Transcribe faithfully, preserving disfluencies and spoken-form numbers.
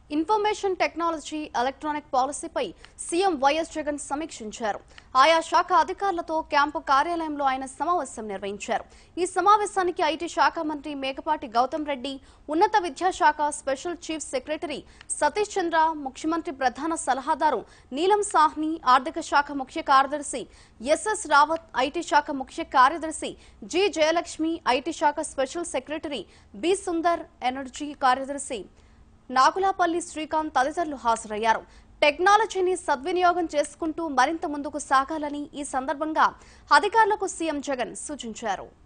Information technology electronic పాలసీపై CM YS Jagan సమీక్షించారు. ఆయా శాఖ అధికారులతో క్యాంపు కార్యాలయంలో ఆయన సమావేశం నిర్వహించారు. ఈ సమావేశానికి ఐటీ శాఖ మంత్రి మేకపాటి గౌతమ్ రెడ్డి, ఉన్నత విద్యాశాఖ special chief secretary Satish Chandra, ముఖ్యమంత్రి ప్రధాన సలహాదారు నీలం సాహ్ని, ఆర్థిక శాఖ ముఖ్య కార్యదర్శి ఎస్ఎస్ రావత్, ఐటీ శాఖ ముఖ్య కార్యదర్శి జి జయలక్ష్మి, ఐటీ శాఖ special secretary B Sundar, energy కార్యదర్శి నాగులాపల్లి శ్రీకాంత్ తదితరులు హాజరయ్యారు. టెక్నాలజీని సద్వినియోగం చేసుకుంటూ మరింత ముందుకు సాగాలని ఈ సందర్భంగా అధికారులకు సీఎం జగన్ సూచించారు.